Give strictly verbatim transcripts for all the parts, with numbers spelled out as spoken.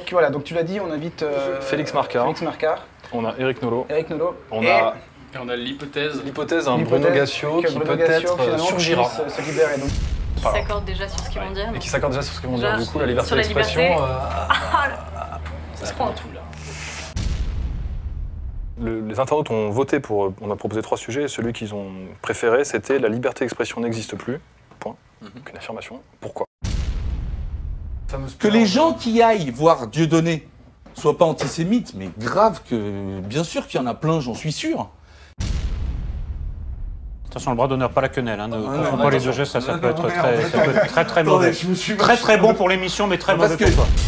Donc voilà, donc tu l'as dit, on invite euh, Félix Marcard. Félix Marcard. On a Eric Nolot. Eric Nolot. On et a Et on a l'hypothèse. l'hypothèse d'un Bruno Gassio qui peut-être surgira. Se, se libère et donc... Qui s'accordent déjà sur ce qu'ils vont dire. Et qui s'accorde déjà sur ce qu'ils vont Déjà, dire. Du coup, la liberté sur la d'expression, liberté. euh, Ça se prend tout là. le- les internautes ont voté pour. On a proposé trois sujets. Et celui qu'ils ont préféré, c'était la liberté d'expression n'existe plus. Point. Donc une affirmation. Pourquoi? Que les gens qui aillent voir Dieudonné soient pas antisémites, mais grave que... Bien sûr qu'il y en a plein, j'en suis sûr. Attention, le bras d'honneur, pas la quenelle. Hein, ne Ah, confond non, pas les attention. deux gestes, ça, ça, Non, peut, non, être merde. très, ça peut être très très Attendez, mauvais. je me suis Très très vachement- bon pour l'émission, mais très Parce mauvais que- pour toi.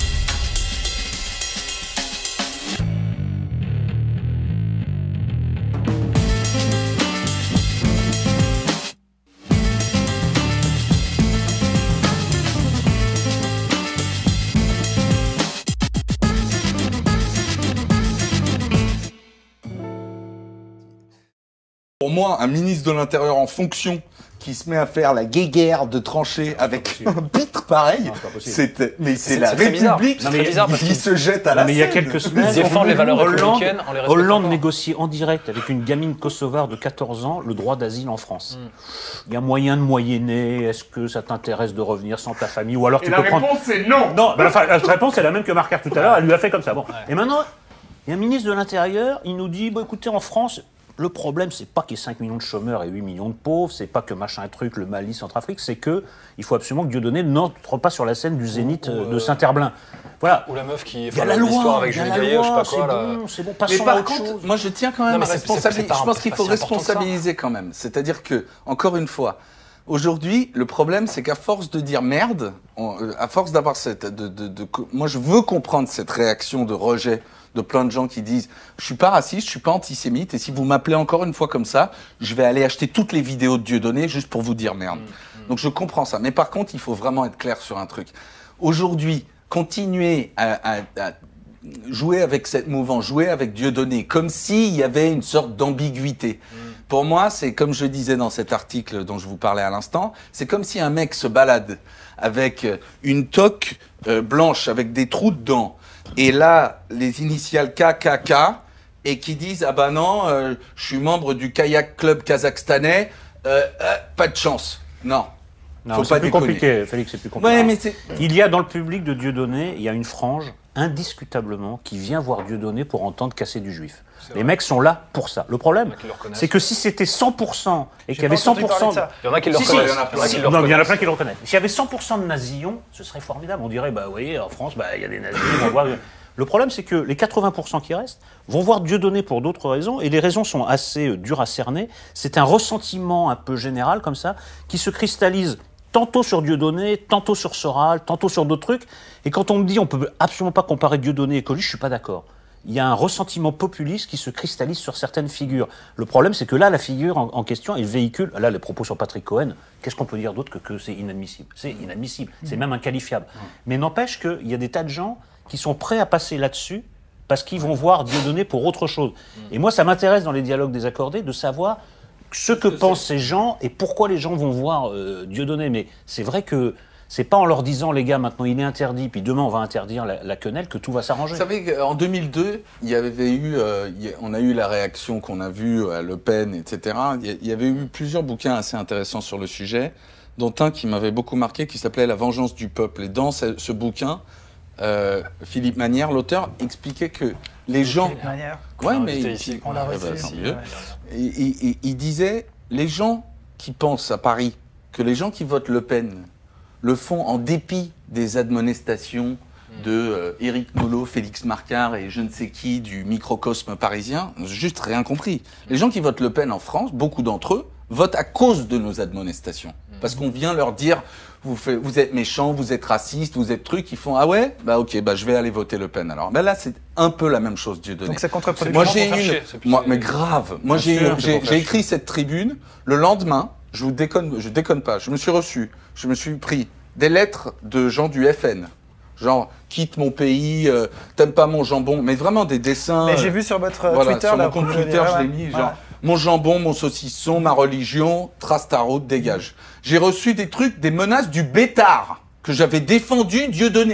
Pour moi, un ministre de l'Intérieur en fonction qui se met à faire la guéguerre de trancher avec un pitre pareil, Non, c'est pas possible. c'est mais c'est C'est- la c'est très bizarre. République C'est très bizarre parce qui qu'il- se jette à la Non, mais il y a scène. quelques semaines, Ils défendent les valeurs Hollande, républicaines en les respectant Hollande pas. négocie en direct avec une gamine kosovare de quatorze ans le droit d'asile en France. Il y a moyen de moyenner. Est-ce que ça t'intéresse de revenir sans ta famille? Ou alors tu Et la peux prendre... réponse c'est non. Non, bah, enfin, la réponse est la même que Marcard tout à l'heure, elle lui a fait comme ça. Bon. Et maintenant, il y a un ministre de l'Intérieur, il nous dit, bah, écoutez, en France, le problème, c'est pas qu'il y ait cinq millions de chômeurs et huit millions de pauvres, c'est pas que machin truc, le Mali, Centrafrique, c'est que il faut absolument que Dieudonné n'entre pas sur la scène du Zénith euh, de Saint-Herblain. Voilà. Ou la meuf qui Il y a fait la l'histoire loi, avec il y a Julie la Gaillet ou je sais loi, pas c'est quoi. là. bon, c'est bon, Mais passons à par autre contre, chose. moi je tiens quand même Non, mais à c'est- c'est- responsabiliser. c'est pas- Je pense c'est qu'il pas faut si important que ça. responsabiliser quand même. C'est-à-dire que, encore une fois, aujourd'hui, le problème, c'est qu'à force de dire merde, on- euh, à force d'avoir cette, de, de, de- moi je veux comprendre cette réaction de rejet de plein de gens qui disent je suis pas raciste, je suis pas antisémite, et si vous m'appelez encore une fois comme ça, je vais aller acheter toutes les vidéos de Dieudonné juste pour vous dire merde. Donc je comprends ça. Mais par contre, il faut vraiment être clair sur un truc. Aujourd'hui, continuer à, à, à jouer avec cette mouvance, jouer avec Dieudonné, comme s'il y avait une sorte d'ambiguïté. Pour moi, c'est comme je disais dans cet article dont je vous parlais à l'instant, c'est comme si un mec se balade avec une toque euh, blanche avec des trous dedans, et là, les initiales K K K, et qui disent « Ah bah non, euh, je suis membre du kayak club kazakhstanais, euh, euh, pas de chance. » Non. Non, Faut c'est pas plus déconner. compliqué, Félix, c'est plus compliqué. Ouais, mais c'est... Il y a dans le public de Dieudonné, il y a une frange, indiscutablement, qui vient voir Dieudonné pour entendre casser du juif. Les mecs sont là pour ça. Le problème, qui le reconnaissent. c'est que si c'était cent pour cent et qu'il y pas avait cent entendu pour cent... parler de ça. Il y en a qui le Si, si, reconnaissent. il y en a plein qui Si, le non, mais il y en a reconnaissent. plein qui le reconnaissent. S'il y avait cent pour cent de nazillons, ce serait formidable. On dirait, bah, vous voyez, en France, bah, il y a des nazis, on va voir. Le problème, c'est que les quatre-vingts pour cent qui restent vont voir Dieudonné pour d'autres raisons, et les raisons sont assez euh, dures à cerner. C'est un ressentiment un peu général, comme ça, qui se cristallise tantôt sur Dieudonné, tantôt sur Soral, tantôt sur d'autres trucs. Et quand on me dit on peut absolument pas comparer Dieudonné et Coluche, je suis pas d'accord. Il y a un ressentiment populiste qui se cristallise sur certaines figures. Le problème, c'est que là, la figure en, en question, elle véhicule... Là, les propos sur Patrick Cohen, qu'est-ce qu'on peut dire d'autre que, que c'est inadmissible? C'est inadmissible, c'est même inqualifiable. Mais n'empêche qu'il y a des tas de gens qui sont prêts à passer là-dessus parce qu'ils vont voir Dieudonné pour autre chose. Et moi, ça m'intéresse dans les dialogues désaccordés de savoir ce que pensent ces gens et pourquoi les gens vont voir euh, Dieudonné. Mais c'est vrai que c'est pas en leur disant, les gars, maintenant il est interdit, puis demain on va interdire la, la quenelle, que tout va s'arranger. Vous savez qu'en deux mille deux, il y avait eu, euh, il y a- on a eu la réaction qu'on a vue à Le Pen, et cetera. Il y, a- il y avait eu plusieurs bouquins assez intéressants sur le sujet, dont un qui m'avait beaucoup marqué, qui s'appelait La vengeance du peuple. Et dans ce, ce bouquin, euh, Philippe Manière, l'auteur, expliquait que les gens... De manière. Ouais, On l'a mais invité il- ici. On l'a Eh reçu ben, ici, tant mieux. ouais. Et- et- et- il disait, les gens qui pensent à Paris que les gens qui votent Le Pen le font en dépit des admonestations de euh, Éric Nolot, Félix Marcard et je ne sais qui du microcosme parisien, j'ai juste rien compris. Les gens qui votent Le Pen en France, beaucoup d'entre eux, votent à cause de nos admonestations. Parce qu'on vient leur dire, vous, fait, vous êtes méchants, vous êtes racistes, vous êtes trucs, ils font, ah ouais, bah ok, bah je vais aller voter Le Pen alors. Ben là, c'est un peu la même chose, Dieudonné. Donc c'est contre-productif. Moi pour j'ai faire une, chier, c'est plus- moi, mais grave. Moi Bien j'ai, sûr, c'est j'ai, pour faire j'ai écrit cette tribune le lendemain. Je vous déconne, je déconne pas. Je me suis reçu, je me suis pris des lettres de gens du F N, genre quitte mon pays, euh, t'aimes pas mon jambon, mais vraiment des dessins. Mais j'ai euh, vu sur votre euh, voilà, Twitter, sur là, mon compte vous le Twitter, direz, je l'ai ouais. mis, Voilà. genre mon jambon, mon saucisson, ma religion, trace ta route, dégage. J'ai reçu des trucs, des menaces du bêtard que j'avais défendu Dieudonné.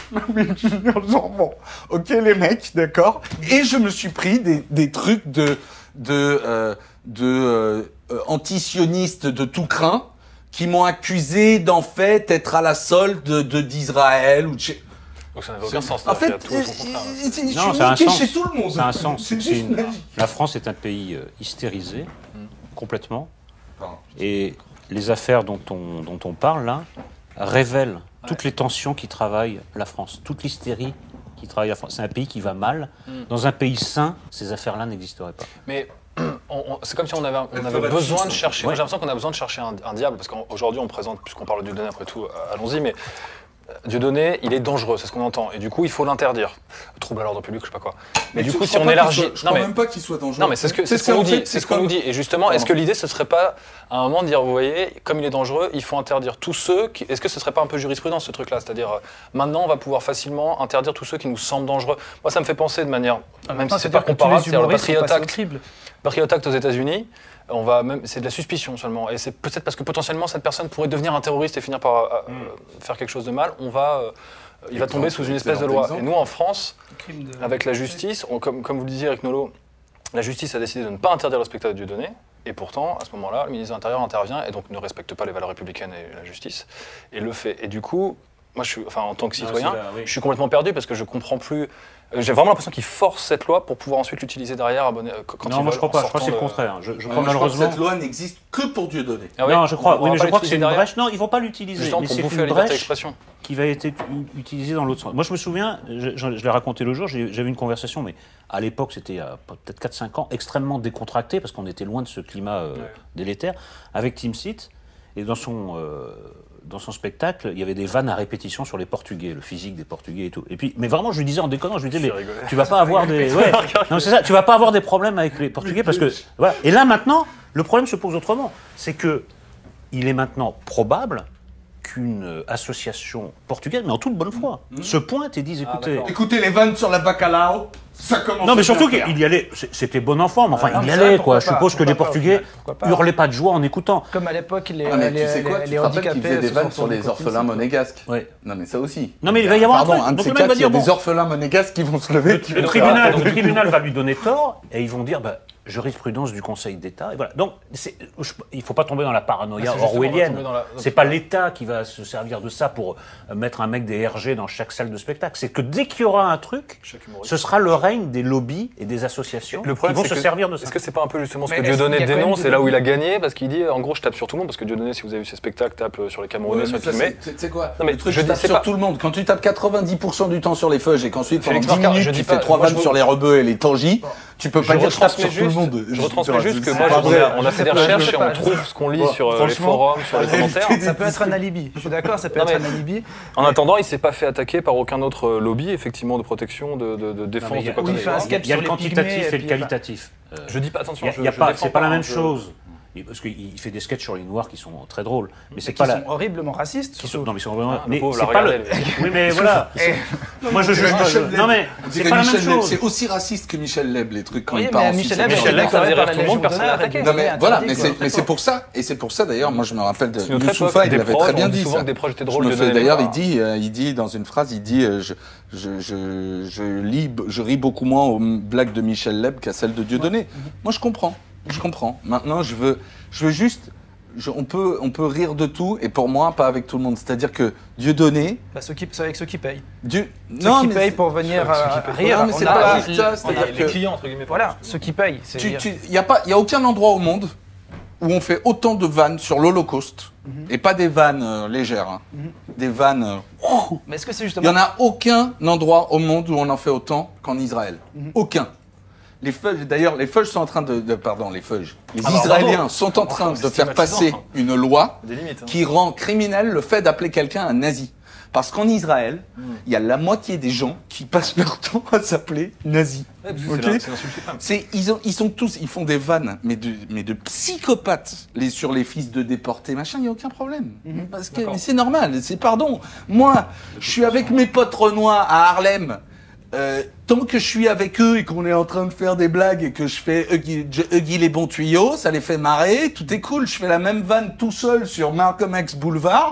Mais je veux dire, genre, bon, ok les mecs, d'accord. Et je me suis pris des, des trucs de de euh, de euh, euh, anti-sionistes de tout crin qui m'ont accusé d'en fait être à la solde de de- d'Israël ou de chez... Donc ça n'avait aucun sens. En c'est-à-dire fait, qu'il y a euh, tout au contraire. euh, c'est- je Non, suis ça a un niqué sens. chez tout le monde. Ça a un sens. C'est C'est juste une- magique. La France est un pays euh, hystérisé, complètement. Pardon. Et les affaires dont on, dont on parle là révèlent toutes les tensions qui travaillent la France, toute l'hystérie qui travaille la France. C'est un pays qui va mal. Dans un pays sain, ces affaires-là n'existeraient pas. Mais on- on- c'est comme si on avait, on Elle avait ferait besoin tout de ça. chercher. Ouais. Moi, j'ai l'impression qu'on a besoin de chercher un, un diable, parce qu'aujourd'hui on présente, puisqu'on parle de Dieudonné après tout, euh, allons-y, mais euh, Dieudonné, il est dangereux, c'est ce qu'on entend, et du coup il faut l'interdire. Trouble à l'ordre public, je sais pas quoi. Mais, du tu- coup, je si crois on pas qu'il élargit, soit- Je non crois mais même pas qu'il soit dangereux. non mais c'est ce que c'est ce qu'on en nous dit, fait, c'est ce qu'on nous dit. Et justement, est-ce que l'idée ce serait pas à un moment de dire, vous voyez, comme il est dangereux, il faut interdire tous ceux qui. Est-ce que ce serait pas un peu jurisprudence ce truc-là, c'est-à-dire euh, maintenant on va pouvoir facilement interdire tous ceux qui nous semblent dangereux. Moi, ça me fait penser de manière, même si c'est pas comparable, c'est-à-dire le Patriot Act. Patriot Act aux États-Unis, on va même, c'est de la suspicion seulement, et c'est peut-être parce que potentiellement cette personne pourrait devenir un terroriste et finir par euh, euh, faire quelque chose de mal. On va, euh, il va Exemple, tomber sous une espèce de excellent loi. exemple. Et nous, en France, Crime de- avec la justice, on- comme, comme vous le disiez avec Nolo, la justice a décidé de ne pas interdire le spectacle de Dieudonné, et pourtant, à ce moment-là, le ministre de l'Intérieur intervient et donc ne respecte pas les valeurs républicaines et la justice, et le fait. Et du coup, moi, je suis, enfin, en tant que citoyen, c'est là, oui. je suis complètement perdu parce que je comprends plus. euh, J'ai vraiment l'impression qu'ils forcent cette loi pour pouvoir ensuite l'utiliser derrière à bonne- quand non, ils moi veulent, je crois en pas. Je crois sortant que c'est le de- contraire. Je, je Ouais, crois moi, je crois que malheureusement. cette loi n'existe que pour Dieudonné. Ah ouais, non, je crois. on Oui, va mais pas je crois que c'est l'utiliser une derrière, brèche. Non, ils vont pas l'utiliser. justement Mais pour c'est bouffer une la liberté brèche d'expression. qui va être u- utilisée dans l'autre sens. Moi, je me souviens, je, je- je l'ai raconté le jour. j'ai- J'avais une conversation, mais à l'époque, c'était il y a peut-être quatre cinq ans, extrêmement décontractée parce qu'on était loin de ce climat euh, Ouais. délétère, avec Tim Seat. Et dans son euh, dans son spectacle, il y avait des vannes à répétition sur les Portugais, le physique des Portugais et tout. Et puis, mais vraiment, je lui disais en déconnant, je lui disais, Je mais rigolais. tu vas pas avoir des, ouais, non, c'est ça, tu vas pas avoir des problèmes avec les Portugais parce que, voilà. Et là maintenant, le problème se pose autrement, c'est que il est maintenant probable qu'une euh, association portugaise, mais en toute bonne foi, se pointe et dise, écoutez. d'accord. Écoutez, les vannes sur la bacalao, ça commence non, mais à surtout bien faire. qu'il y allait, c'est- c'était bon enfant, mais enfin, non, il y mais allait, ça, quoi. pourquoi Je suppose pas, que les pourquoi pas, Portugais au final, pourquoi pas. hurlaient pas de joie en écoutant. Comme à l'époque, les, Ah, mais les, tu sais quoi, les, tu les te rappelles handicapés qu'ils faisaient des se vannes sont sur les tournés contre orphelins Tim Seat. monégasques. Ouais. Non, mais ça aussi. Non, mais il va y avoir un Pardon, truc. un de Donc ces le mec va quatre, il y a dire, des bon, orphelins monégasques qui vont se lever. qui Le vont tribunal, faire- le tribunal va lui donner tort et ils vont dire bah, jurisprudence du Conseil d'État. Et voilà. Donc c'est- je- il ne faut pas tomber dans la paranoïa Ah, c'est justement, on va orwellienne. tomber dans la- C'est pas l'État qui va se servir de ça pour euh, mettre un mec des R G dans chaque salle de spectacle. C'est que dès qu'il y aura un truc, Chaque humoriste. ce sera le règne des lobbies et des associations Le qui problème, vont c'est se que- servir de ça. Est-ce que c'est pas un peu justement ce Mais que est-ce Dieudonné qu'il y a quand même dénonce des et là où il a lobbies gagné parce qu'il dit en gros je tape sur tout le monde parce que Dieudonné, si vous avez vu ses spectacles, tape euh, sur les Camerounais, Ouais, sur mais les ça, filmés. c'est- Tu sais quoi Non, mais le truc, je je dis, tape c'est sur pas- tout le monde. Quand tu tapes quatre-vingt-dix pour cent du temps sur les feuges et qu'ensuite pendant Félix dix Marcard, minutes je tu dis fais pas- trois moi, je vannes vous- sur les rebeux et les tangis, tu peux pas Je dire je tape sur retransmets tout le juste, monde. je retransmets juste que C'est moi, pas je- vrai. on a fait des Je sais pas, recherches je et sais on pas. trouve ce qu'on lit Bon, sur euh, les franchement, forums, sur les commentaires. Ça peut être un alibi. Je suis d'accord, ça peut Non, être mais- un alibi. En attendant, il s'est pas fait attaquer par aucun autre euh, lobby, effectivement, de protection, de, de, de Non, défense, mais il y de a- quoi que oui, ce il fait un soit. sketch Il y a sur le les quantitatif pygmées, et et le puis, qualitatif. Euh, Je dis pas, attention, il y a- je, il y a je pas, défends c'est pas la hein, même je- chose. Et parce qu'il il fait des sketchs sur les noirs qui sont très drôles, mais c'est qui pas sont la. horriblement racistes. qui sont- surtout. non, mais ils sont vraiment. Ah, le mais pauvre, c'est l'a pas le. regardé, lui. Oui, mais voilà. Moi, je juge pas. Michel Non, mais Leb. On c'est dirait pas la même Michel Leb, chose. c'est aussi raciste que Michel Leb, les trucs quand Oui, il part mais en Michel Suisse. Leb, Michel c'est Leb, vrai ça par faisait la rire tout le monde, Légion personne l'a d'honneur, attaqué. et Non mais Dieudonné voilà, interdit, mais quoi. c'est mais c'est pour ça et c'est pour ça d'ailleurs. Moi je me rappelle de C'est une très Youssoufa, il des l'avait proches, très bien on dit dit souvent ça. que des proches étaient Je drôles, me Dieudonné fais d'ailleurs, il Léonard. dit, euh, il dit dans une phrase, il dit, euh, je, je, je, je lis, je ris beaucoup moins aux blagues de Michel Leb qu'à celles de Dieudonné. Moi je comprends, je comprends. Maintenant je veux, je veux juste, je- on peut, on peut rire de tout et pour moi pas avec tout le monde. C'est-à-dire que Dieudonné, Bah, ceux qui- c'est avec ceux qui payent. Dieu, Ceux qui payent pour venir ceux qui euh, payent. rire. Non, mais On c'est a- pas on- juste ça, on a- c'est-à-dire Les que- clients, entre guillemets. Voilà, ceux qui payent. c'est- Tu, tu, y a pas, y a aucun endroit au monde où on fait autant de vannes sur l'Holocauste et pas des vannes euh, légères, hein. Des vannes. euh, Mais est-ce que c'est Il justement. y en a aucun endroit au monde où on en fait autant qu'en Israël. Aucun. Les feuilles, d'ailleurs, les feuilles sont en train de, de- pardon, les feuilles. Les Ah bah, Israéliens bravo. sont en train C'est de faire passer stigmatisant. une loi Des limites. hein. qui rend criminel le fait d'appeler quelqu'un un nazi. Parce qu'en Israël, il y a la moitié des gens qui passent leur temps à s'appeler nazi. Ouais, parce que Ok. c'est l'in- c'est l'insulte suprême. C'est, ils, ont, ils sont tous, ils font des vannes, mais de, mais de psychopathes les, sur les fils de déportés, machin, il n'y a aucun problème. Parce que D'accord. mais c'est normal, c'est pardon. Moi, je suis avec mes potes renois à Harlem. Euh, tant que je suis avec eux et qu'on est en train de faire des blagues et que je fais Huggy, je- Huggy les bons tuyaux, ça les fait marrer, tout est cool. Je fais la même vanne tout seul sur Malcolm X Boulevard.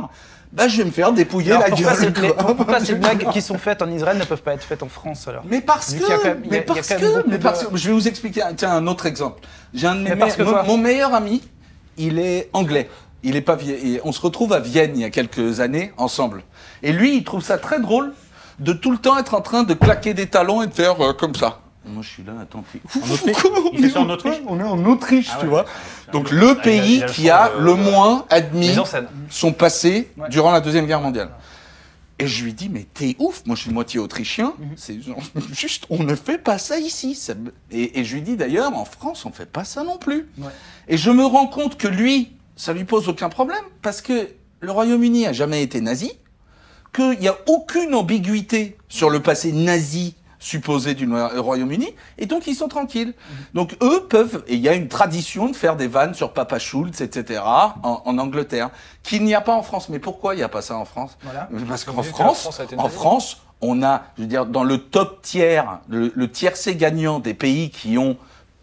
bah je vais me faire dépouiller Alors, la pourquoi, gueule. ces, les- quoi. pourquoi ces blagues qui sont faites en Israël ne peuvent pas être faites en France alors? Mais parce Vu que, qu'il y a quand même- il y a- mais il y a parce quand même que, beaucoup mais de- parce que, je vais vous expliquer, un- tiens, un autre exemple. J'ai un de mes Mais parce me- que quoi mon, mon meilleur ami, il est anglais. Il est pas vie- et on se retrouve à Vienne il y a quelques années ensemble. Et lui, il trouve ça très drôle de tout le temps être en train de claquer des talons et de faire euh, comme ça. Et moi, je suis là, attends, t'es- En Autriche Comment Il fait on ça en est- Autriche On est en Autriche, Ah tu ouais. vois. C'est un Donc lieu- le Ah, il a- pays il a le qui sens a de- le moins admis Mise en scène. son passé Ouais. durant la Deuxième Guerre mondiale. Et je lui dis, mais t'es ouf, moi je suis de moitié autrichien, Mhm. c'est genre, juste, on ne fait pas ça ici. Ça me- et, et je lui dis d'ailleurs, en France, on fait pas ça non plus. Ouais. Et je me rends compte que lui, ça lui pose aucun problème, parce que le Royaume-Uni a jamais été nazi, qu'il n'y a aucune ambiguïté sur le passé nazi supposé du Noir- Royaume-Uni, et donc ils sont tranquilles. Donc eux peuvent, et il y a une tradition de faire des vannes sur Papa Schultz, et cetera, en, en Angleterre, qu'il n'y a pas en France. Mais pourquoi il n'y a pas ça en France? Voilà. Parce qu'en Vu que la France, France a été en nazie. France, on a, je veux dire, dans le top tiers, le, le tiercé gagnant des pays qui ont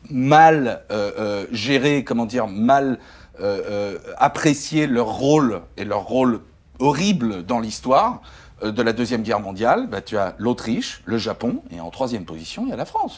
mal euh, euh, géré, comment dire, mal euh, euh, apprécié leur rôle et leur rôle horrible dans l'histoire euh, de la Deuxième Guerre mondiale, bah, tu as l'Autriche, le Japon, et en troisième position, il y a la France.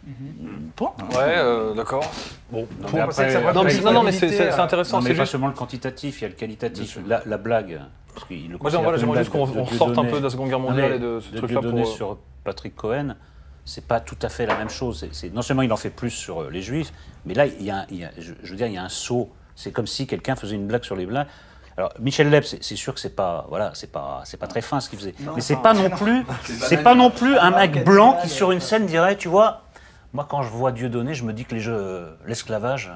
Point, hein. Ouais, euh, d'accord. Bon. Non, Pour mais penser après, que ça va après, Non, mais, Après, non, non, mais c'est il c'est- faut c'est intéressant. Non, mais C'est pas juste. seulement le quantitatif, il y a le qualitatif. La, la blague, parce qu'il le Moi, considère j'aimerais comme une j'aimerais juste qu'on blague de- on de ressorte un Dieudonné. peu de la Seconde Guerre Non, mondiale mais et de ce de truc-là Dieudonné pour. euh, sur Patrick Cohen, c'est pas tout à fait la même chose. C'est- c'est- non seulement il en fait plus sur euh, les Juifs, mais là, il y a, un- il y a- je, je veux dire, il y a un saut. C'est comme si quelqu'un faisait une blague sur les blagues. Alors Michel Leb, c'est c'est sûr que c'est pas, voilà, c'est pas, c'est pas très fin ce qu'il faisait. mais c'est pas non plus, c'est pas non plus un mec blanc qui sur une scène dirait, tu vois, moi quand je vois Dieudonné, je me dis que les jeux, l'esclavage,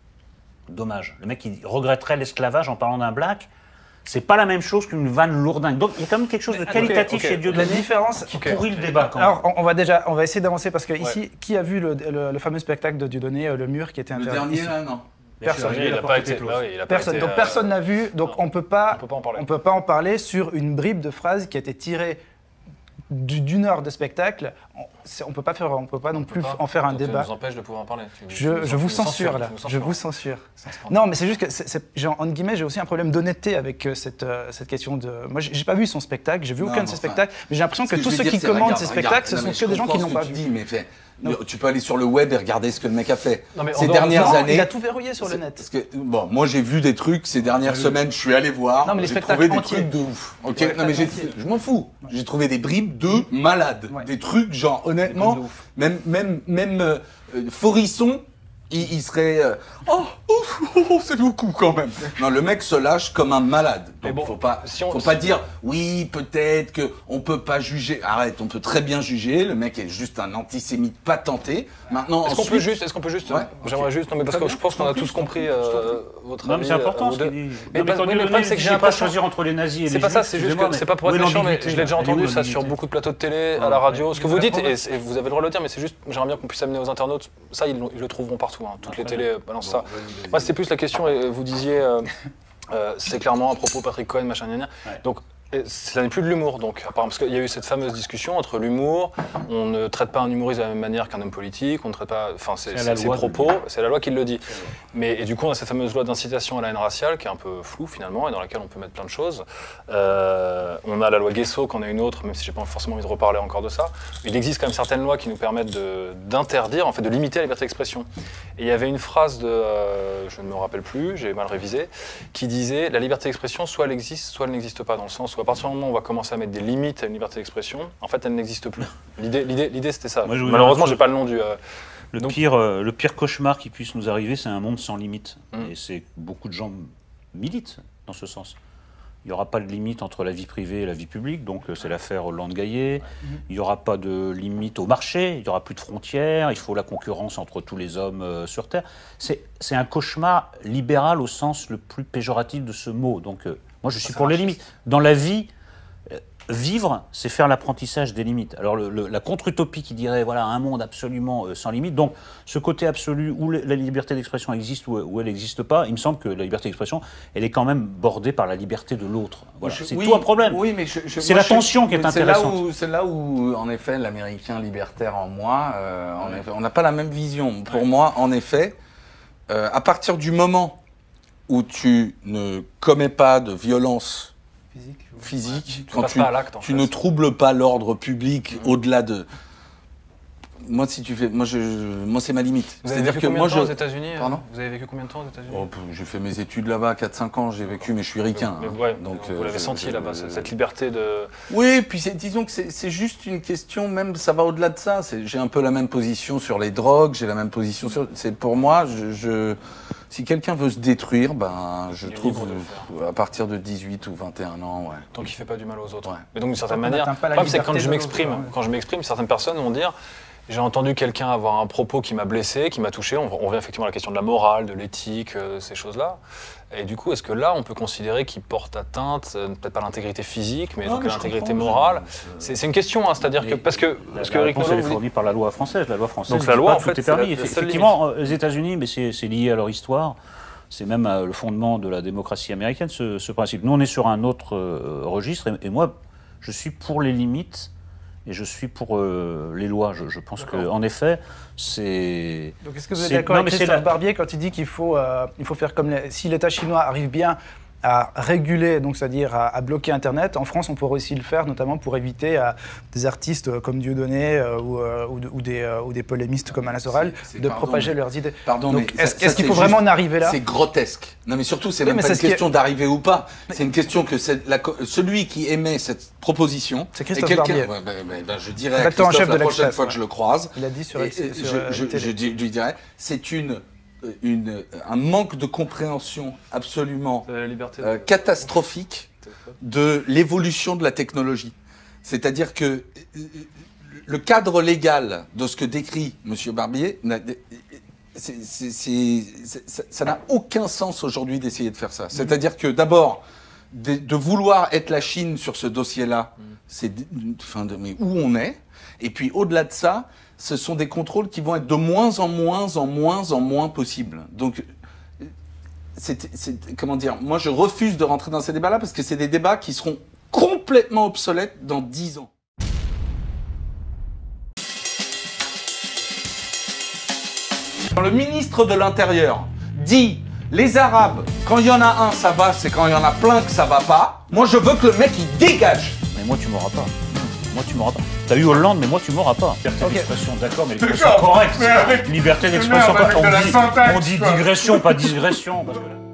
dommage. Le mec il regretterait l'esclavage en parlant d'un black. C'est pas la même chose qu'une vanne lourdingue. Donc il y a quand même quelque chose de qualitatif ok. chez La Dieudonné différence. qui pourrit le débat quand même. Alors, on, on va déjà, on va essayer d'avancer parce que ici, qui a vu le, le- le fameux spectacle de Dieudonné, euh, Le Mur, qui était Le interdit dernier, ici là, non. Personne. Il n'a pas été. bah oui, il a pas Personne. été, Donc euh, personne n'a vu. Donc on peut pas. on peut pas en parler. On peut pas en parler sur une bribe de phrase qui a été tirée du- d'une heure de spectacle. On, c'est- on peut pas faire. On peut pas non plus Pas. en faire un Ça débat. nous empêche de pouvoir en parler. Tu- tu Je, nous- je tu vous nous censure là. tu nous Je censures. vous censure. Ça se prend. Non, mais c'est juste que, c'est- c'est- j'ai- entre guillemets, j'ai aussi un problème d'honnêteté avec euh, cette, euh, cette question de. Moi, j'ai j'ai pas vu son spectacle, j'ai vu Non, aucun de mais ses enfin, spectacles, mais j'ai l'impression que, Ce tous je ceux veux qui dire, c'est, commandent regarde, ces regarde, spectacles, ce non, sont mais que je des gens qui comprends n'ont ce pas que tu vu. dis, mais fait, tu peux aller sur le web et regarder ce que le mec a fait. Non, mais en Ces dehors de dernières Non, années. il a tout verrouillé sur le C'est- net. Parce que, bon, moi j'ai vu des trucs ces dernières semaines, je suis allé voir, Non, mais les j'ai spectacles trouvé des entiers. trucs de ouf. Ok, Ouais, non mais j'ai, entiers. je m'en fous. J'ai trouvé des bribes de malades, Ouais. des trucs genre honnêtement, de ouf. même même même euh, euh, Forisson, il, il serait euh, oh, ouf, oh, oh, c'est beaucoup quand même. Non, le mec se lâche comme un malade. Mais Donc bon, faut pas, si on- faut si- pas dire oui peut-être que on peut pas juger. Arrête, on peut très bien juger. Le mec est juste un antisémite patenté. Maintenant, Est-ce qu'on ensuite, peut juste, est-ce qu'on peut juste, Ouais, j'aimerais juste, non mais parce Très que bien, je pense je qu'on t'en a prie, tous je t'en compris prie, je t'en euh, prie. votre Non, avis. mais c'est important euh, ce vous deux. qu'il dit. Mais Non, pas- quand oui, mais le Dieudonné problème, c'est que dit, j'ai pas l'impression- choisir entre les nazis et les C'est pas ça, juifs, c'est juste excusez-moi, que mais c'est pas pour où être est méchant, mais l'ambiguïté je l'ai déjà Elle est où entendu ça l'ambiguïté sur beaucoup de plateaux de télé, à la radio. Ce que vous dites, et, et vous avez le droit de le dire, mais c'est juste, j'aimerais bien qu'on puisse amener aux internautes. Ça, ils, l'ont- ils le trouveront partout. hein. Toutes les télés euh, balancent ça. Moi, c'est plus la question. Et vous disiez, euh, euh, c'est clairement à propos Patrick Cohen, machin, gna, gna. Ouais. Donc. Et ça n'est plus de l'humour, donc, apparemment, parce qu'il y a eu cette fameuse discussion entre l'humour, on ne traite pas un humoriste de la même manière qu'un homme politique, on ne traite pas, enfin, c'est C'est la ses loi de propos, le dire. c'est la loi qui le dit. Mais et du coup, on a cette fameuse loi d'incitation à la haine raciale qui est un peu floue finalement et dans laquelle on peut mettre plein de choses. Euh, on a la loi Guesso, qu'on a une autre, même si j'ai pas forcément envie de reparler encore de ça. Il existe quand même certaines lois qui nous permettent de- d'interdire, en fait, de limiter la liberté d'expression. Et il y avait une phrase de, euh, je ne me rappelle plus, j'ai mal révisé, qui disait la liberté d'expression, soit elle existe, soit elle n'existe pas, dans le sens où à partir du moment où on va commencer à mettre des limites à une liberté d'expression, en fait, elle n'existe plus. L'idée, l'idée, l'idée, c'était ça. Moi, je vous Malheureusement, dis un j'ai pas le nom du. euh, Le, Donc- pire, euh, le pire cauchemar qui puisse nous arriver, c'est un monde sans limite. Mm. Et c'est beaucoup de gens militent dans ce sens. Il n'y aura pas de limite entre la vie privée et la vie publique, donc euh, c'est l'affaire Hollande-Gaillet. Il n'y aura pas de limite au marché, il n'y aura plus de frontières, il faut la concurrence entre tous les hommes euh, sur Terre. C'est c'est un cauchemar libéral au sens le plus péjoratif de ce mot. Donc euh, moi je suis c'est pour les raciste. limites. Dans la vie, euh, vivre, c'est faire l'apprentissage des limites. Alors le- le- la contre-utopie qui dirait voilà un monde absolument euh, sans limite. Donc ce côté absolu où le- la liberté d'expression existe ou où elle n'existe pas, il me semble que la liberté d'expression, elle est quand même bordée par la liberté de l'autre. Voilà. Je- C'est oui, tout un problème. Oui, mais je- je- C'est moi, la je- tension qui est c'est là intéressante. où- C'est là où, en effet, l'américain libertaire en moi, euh, en effet, on n'a pas la même vision. Pour moi, en effet, euh, à partir du moment où tu ne commets pas de violence Physique. physique, Tu quand passes tu, pas à l'acte, en tu fait. ne troubles pas l'ordre public au-delà de... Moi, si tu fais, moi, je, moi, c'est ma limite. Vous avez C'est-à-dire vécu que combien moi, de temps je. aux États-Unis euh, Pardon Vous avez vécu combien de temps aux États-Unis Oh, j'ai fait mes études là-bas, quatre cinq ans, j'ai vécu, mais je suis ricain. Mais hein. ouais, Donc, vous euh, l'avez je- senti je- là-bas, cette cette liberté de. Oui, puis c'est- disons que c'est c'est juste une question, même ça va au-delà de ça. C'est- J'ai un peu la même position sur les drogues, j'ai la même position sur. C'est pour moi, je, je- si quelqu'un veut se détruire, ben, je Il est trouve libre de le euh, à partir de dix-huit ou vingt et un ans, ouais. Tant qu'il fait pas du mal aux autres. Ouais. Mais donc d'une certaine On manière, n'atteint pas le la problème c'est que quand liberté je de m'exprime, l'autre, ouais. quand je m'exprime, certaines personnes vont dire j'ai entendu quelqu'un avoir un propos qui m'a blessé, qui m'a touché. On, on revient effectivement à la question de la morale, de l'éthique, euh, ces choses-là. Et du coup, est-ce que là, on peut considérer qu'il porte atteinte, euh, peut-être pas à l'intégrité physique, mais Non, donc mais à je l'intégrité comprends, morale je- C'est c'est une question, hein, c'est-à-dire que Mais parce que La, parce la que Eric réponse, Nolot elle est vous dit- fournie par la loi française. La loi française Donc la dit loi, pas en tout fait, est c'est la- permis. la seule Effectivement, euh, les États-Unis, mais c'est c'est lié à leur histoire. C'est même euh, le fondement de la démocratie américaine, ce, ce principe. Nous, on est sur un autre euh, registre, et, et moi, je suis pour les limites et je suis pour euh, les lois. Je, je pense qu'en effet, c'est... Donc est-ce que vous êtes c'est- d'accord non, avec mais c'est Christophe la- Barbier quand il dit qu'il faut, euh, il faut faire comme les- si l'État chinois arrive bien à réguler, donc c'est-à-dire à, à bloquer Internet, en France on pourrait aussi le faire, notamment pour éviter à des artistes euh, comme Dieudonné euh, ou, euh, ou, de- ou des, euh, ou des polémistes comme Alain Soral C'est- c'est- de pardon, propager mais- leurs idées. Pardon, Donc mais est-ce ça- est-ce ça, qu'il faut c'est vraiment juste- en arriver là? C'est grotesque. Non, mais surtout, c'est Oui, même mais pas c'est une ce qui est- question d'arriver ou pas. C'est une question que c'est la co- celui qui émet cette proposition. C'est Christophe est quelqu'un- Barbier. Ouais, ben, ben, ben, je dirais à Rédacteur en Christophe chef de la prochaine l'Express, fois ouais. que je le croise. Il a dit sur, Et- Ex- et sur, je, euh, je- télé. je dis- je lui dirais, c'est une, une, un manque de compréhension absolument la liberté de- euh, catastrophique de l'évolution de la technologie. C'est-à-dire que euh, le cadre légal de ce que décrit M. Barbier, n'a- c'est- c'est- c'est- c'est- ça ça n'a aucun sens aujourd'hui d'essayer de faire ça. C'est-à-dire que d'abord, de, de vouloir être la Chine sur ce dossier-là, c'est d- enfin, de, mais où on est. Et puis au-delà de ça, ce sont des contrôles qui vont être de moins en moins, en moins, en moins possibles. Donc c'est, c'est- comment dire, moi je refuse de rentrer dans ces débats-là parce que c'est des débats qui seront complètement obsolètes dans dix ans. Quand le ministre de l'Intérieur dit les Arabes, quand il y en a un ça va, c'est quand il y en a plein que ça va pas, moi je veux que le mec il dégage. Mais moi, tu m'auras pas. Moi, tu m'auras pas. T'as eu Hollande, mais moi, tu m'auras pas. Liberté d'expression, d'accord, mais l'expression correcte. Liberté d'expression, avec pas- de la on dit, syntaxe, on dit quoi. digression, pas digression. Parce que...